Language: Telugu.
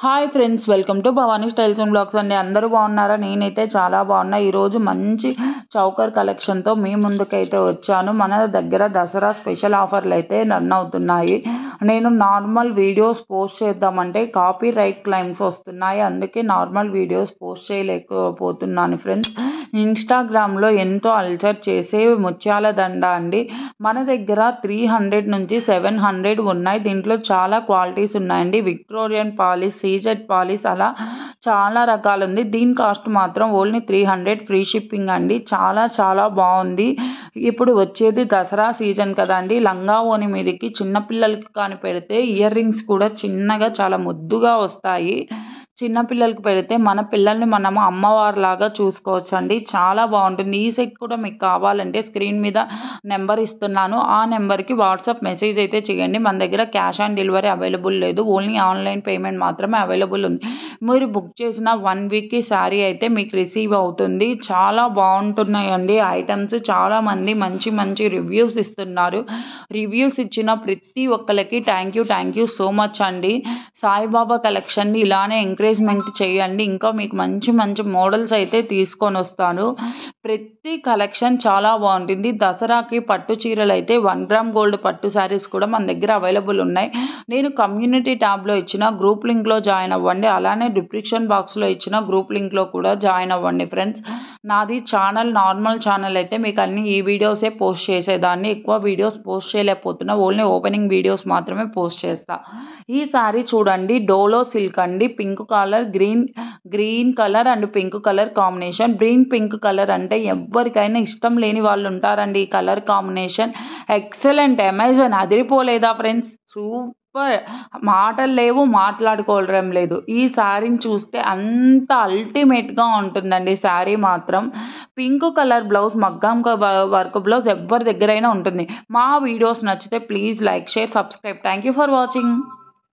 Hi friends, welcome to Bhavani styles and vlogs అండి. అందరూ బాగున్నారా? నేనైతే చాలా బాగున్నా. ఈరోజు మంచి చౌకర్ కలెక్షన్తో మీ ముందుకైతే వచ్చాను. మన దగ్గర దసరా స్పెషల్ ఆఫర్లు అయితే రన్ అవుతున్నాయి. నేను నార్మల్ వీడియోస్ పోస్ట్ చేద్దామంటే కాపీ రైట్ క్లైమ్స్ వస్తున్నాయి. అందుకే నార్మల్ వీడియోస్ పోస్ట్ చేయలేకపోతున్నాను ఫ్రెండ్స్. ఇన్స్టాగ్రామ్లో ఎంతో అల్చర్ చేసే ముత్యాల దండ అండి. మన దగ్గర 300 నుంచి 700 ఉన్నాయి. దీంట్లో చాలా క్వాలిటీస్ ఉన్నాయండి. విక్టోరియన్ పాలిష్, సీజెడ్ పాలిష్, అలా చాలా రకాలు ఉంది. దీని కాస్ట్ మాత్రం ఓన్లీ 300, ఫ్రీ షిప్పింగ్ అండి. చాలా బాగుంది. ఇప్పుడు వచ్చేది దసరా సీజన్ కదండి. లంగా ఓని మీదకి చిన్నపిల్లలకి కానీ పెడితే ఇయర్ రింగ్స్ కూడా చిన్నగా చాలా ముద్దుగా వస్తాయి. చిన్నపిల్లలకి పెడితే మన పిల్లల్ని మనము అమ్మవారిలాగా చూసుకోవచ్చు అండి. చాలా బాగుంటుంది. ఈ సెట్ కూడా మీకు కావాలంటే స్క్రీన్ మీద నెంబర్ ఇస్తున్నాను. ఆ నెంబర్కి వాట్సాప్ మెసేజ్ అయితే చేయండి. మన దగ్గర క్యాష్ ఆన్ డెలివరీ అవైలబుల్ లేదు. ఓన్లీ ఆన్లైన్ పేమెంట్ మాత్రమే అవైలబుల్ ఉంది. మీరు బుక్ చేసిన 1 వీక్కి శారీ అయితే మీకు రిసీవ్ అవుతుంది. చాలా బాగుంటున్నాయండి ఐటమ్స్. చాలామంది మంచి రివ్యూస్ ఇస్తున్నారు. రివ్యూస్ ఇచ్చిన ప్రతి ఒక్కరికి థ్యాంక్ యూ సో మచ్ అండి. సాయిబాబా కలెక్షన్ని ఇలానే ఎంకరేజ్మెంట్ చేయండి. ఇంకా మీకు మంచి మోడల్స్ అయితే తీసుకొని వస్తాను. ప్రతి కలెక్షన్ చాలా బాగుంటుంది. దసరాకి పట్టు చీరలు అయితే 1 గ్రామ్ గోల్డ్ పట్టు శారీస్ కూడా మన దగ్గర అవైలబుల్ ఉన్నాయి. నేను కమ్యూనిటీ ట్యాబ్లో ఇచ్చిన గ్రూప్ లింక్లో జాయిన్ అవ్వండి. అలానే డిస్క్రిప్షన్ బాక్స్లో ఇచ్చిన గ్రూప్ లింక్లో కూడా జాయిన్ అవ్వండి ఫ్రెండ్స్. నాది నార్మల్ ఛానల్ అయితే మీకు అన్ని ఈ వీడియోసే పోస్ట్ చేసేదాన్ని. ఎక్కువ వీడియోస్ పోస్ట్ చేయలేకపోతున్నా. ఓన్లీ ఓపెనింగ్ వీడియోస్ మాత్రమే పోస్ట్ చేస్తా. ఈ శారీ చూడండి, డోలో సిల్క్ అండి. Pink colour, green colour and pink colour combination. Green pink colour అంటే ఎవరికైనా ఇష్టం లేని వాళ్ళు ఉంటారండి. ఈ కలర్ కాంబినేషన్ ఎక్సలెంట్. అమెజాన్ అదిరిపోలేదా ఫ్రెండ్స్? సూపర్. మాటలు లేవు, మాట్లాడుకోవడం లేదు. ఈ శారీని చూస్తే అంత అల్టిమేట్గా ఉంటుందండి. శారీ మాత్రం పింక్ కలర్ బ్లౌజ్, మగ్గం వర్క్ బ్లౌజ్ ఎవరి దగ్గరైనా ఉంటుంది. మా వీడియోస్ నచ్చితే please like, share, subscribe. Thank you for watching.